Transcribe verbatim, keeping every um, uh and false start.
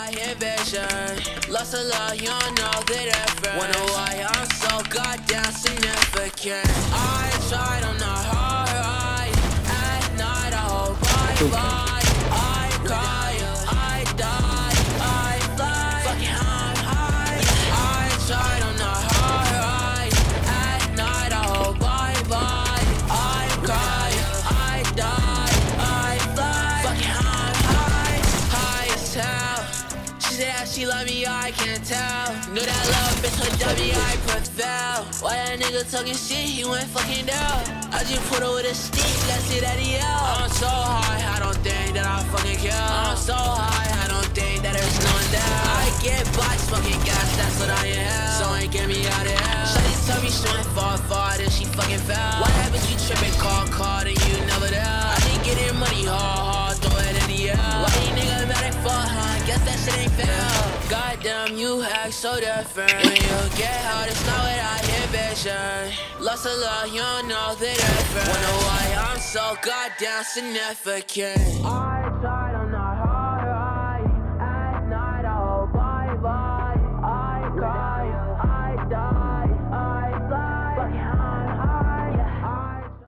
I envision. Lost a lot, you don't know the difference. Wonder why I'm so goddamn significant. I tried on the hard ride. At night I hope I fly. I cry, I die, I fly. Fucking I'm high. I tried on the hard ride. At night I hope I fly. I cry, I die, I fly. Fucking I'm high, high as hell. She said that she love me, I can't tell. Knew that love bitch her W, I prevail. Why that nigga talking shit, he went fucking down. I just put her with a stick, that's it at the L. I'm so high, I don't think that I fucking care. I'm so high, I don't think that there's no one there. I get by smoking gas, that's what I am. So ain't get me out of hell. Shawty tell me she went far, far, then she fucking fell. What happened, you tripping, call, call, and you never there. I been getting money hard, hard, throw it in the air. Why you nigga mad at fuck, huh? Guess that shit ain't fair. Goddamn, you act so different. When you get hard, it's not what I envision. Lost a lot, you don't know the difference. Wonder why I'm so goddamn significant.